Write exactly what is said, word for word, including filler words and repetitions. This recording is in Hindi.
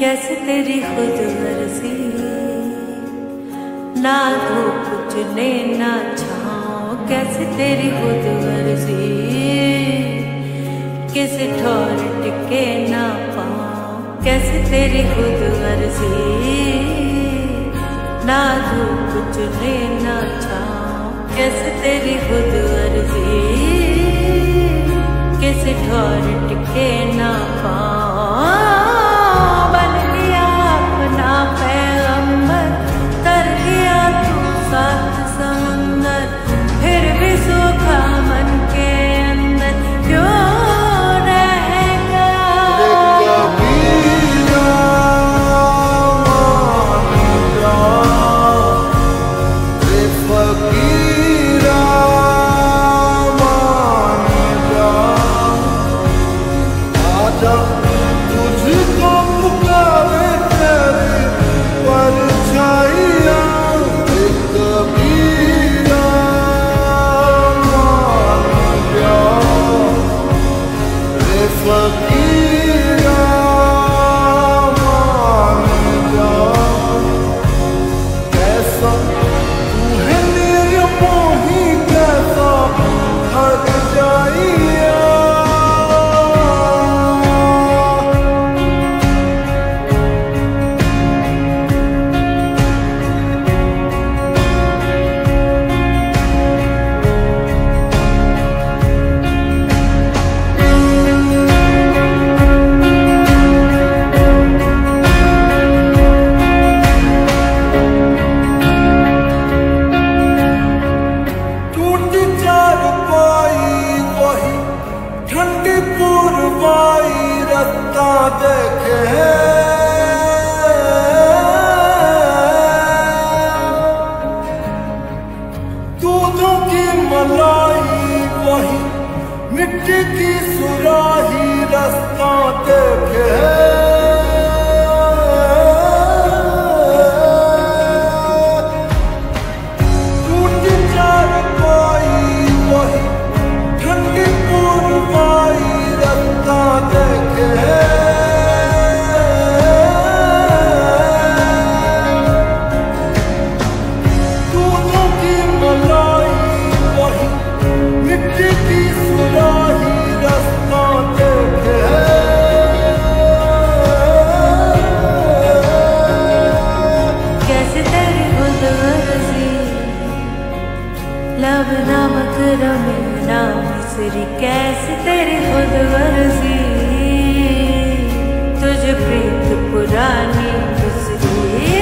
कैसे तेरी खुद मर्जी, ना धूप चुने ना छाँव, कैसे तेरी खुद मर्जी, किसी ठोर टिके ना पाँव, कैसे तेरी खुद मर्जी, ना धूप चुने ना छाँव, कैसे तेरी खुद मर्जी, किसी ठोर टिके ना पाँव। बन गया अपना पैगंबर, कर दिया तू साथ समंदर, फिर भी सूखा मन के अंदर क्यों रहेगा। दूधों की मलाई वही, मिट्टी की सुराही रास्ता देखे। टूटी चारपाई वही, ठंडी पूर्वाई रास्ता देखे। लब नमक रमे ना मिसरी, कैसे तेरी खुद वर्जी, तुझ प्रीत पुरानी गुजरी।